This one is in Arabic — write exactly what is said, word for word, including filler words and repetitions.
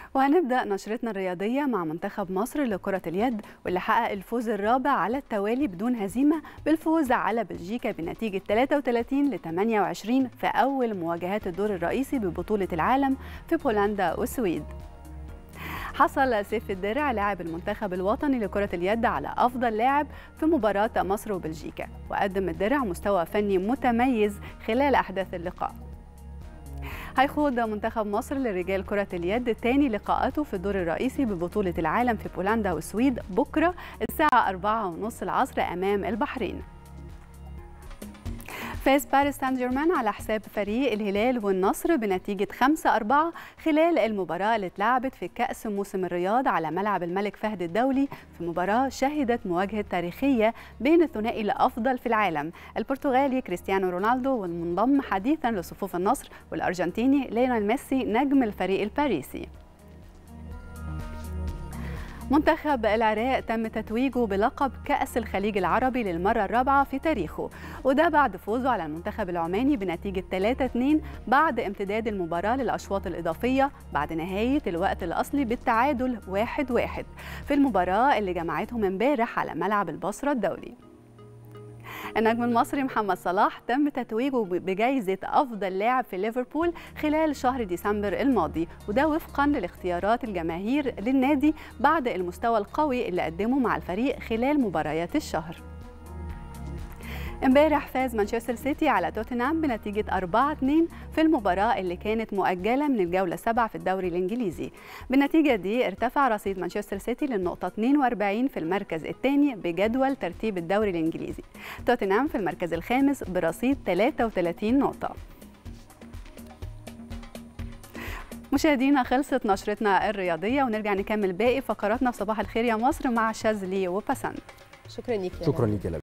وهنبدأ نشرتنا الرياضية مع منتخب مصر لكرة اليد واللي حقق الفوز الرابع على التوالي بدون هزيمة بالفوز على بلجيكا بنتيجة ثلاثة وثلاثين لثمانية وعشرين في أول مواجهات الدور الرئيسي ببطولة العالم في بولندا والسويد. حصل سيف الدرع لاعب المنتخب الوطني لكرة اليد على أفضل لاعب في مباراة مصر وبلجيكا، وقدم الدرع مستوى فني متميز خلال أحداث اللقاء. هيخوض منتخب مصر لرجال كرة اليد تاني لقاءاته في الدور الرئيسي ببطولة العالم في بولندا والسويد بكرة الساعة أربعة وثلاثين العصر أمام البحرين. فاز باريس سان جيرمان على حساب فريق الهلال والنصر بنتيجة خمسة أربعة خلال المباراة اللي اتلعبت في كأس موسم الرياض على ملعب الملك فهد الدولي، في مباراة شهدت مواجهة تاريخية بين الثنائي الأفضل في العالم البرتغالي كريستيانو رونالدو والمنضم حديثا لصفوف النصر والأرجنتيني ليونيل ميسي نجم الفريق الباريسي. منتخب العراق تم تتويجه بلقب كأس الخليج العربي للمرة الرابعة في تاريخه، وده بعد فوزه على المنتخب العماني بنتيجة ثلاثة اثنين بعد امتداد المباراة للأشواط الإضافية بعد نهاية الوقت الأصلي بالتعادل واحد واحد في المباراة اللي جمعتهم امبارح على ملعب البصرة الدولي. النجم المصري محمد صلاح تم تتويجه بجائزة أفضل لاعب في ليفربول خلال شهر ديسمبر الماضي، وده وفقا للاختيارات الجماهير للنادي بعد المستوى القوي اللي قدمه مع الفريق خلال مباريات الشهر. امبارح فاز مانشستر سيتي على توتنهام بنتيجة أربعة اثنين في المباراة اللي كانت مؤجلة من الجولة السابعة في الدوري الإنجليزي. بالنتيجة دي ارتفع رصيد مانشستر سيتي للنقطة اثنين وأربعين في المركز الثاني بجدول ترتيب الدوري الإنجليزي. توتنهام في المركز الخامس برصيد ثلاثة وثلاثين نقطة. مشاهدينا خلصت نشرتنا الرياضية، ونرجع نكمل باقي فقراتنا في صباح الخير يا مصر مع شاذلي وبسنت. شكرا ليك. شكرا ليك.